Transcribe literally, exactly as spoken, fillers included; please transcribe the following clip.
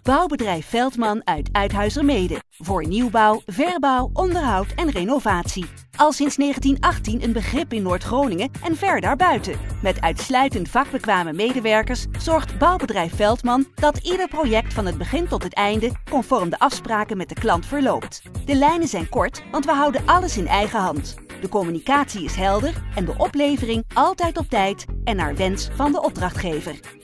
Bouwbedrijf Veldman uit Uithuizermeeden. Voor nieuwbouw, verbouw, onderhoud en renovatie. Al sinds negentien achttien een begrip in Noord-Groningen en ver daarbuiten. Met uitsluitend vakbekwame medewerkers zorgt Bouwbedrijf Veldman dat ieder project van het begin tot het einde conform de afspraken met de klant verloopt. De lijnen zijn kort, want we houden alles in eigen hand. De communicatie is helder en de oplevering altijd op tijd en naar wens van de opdrachtgever.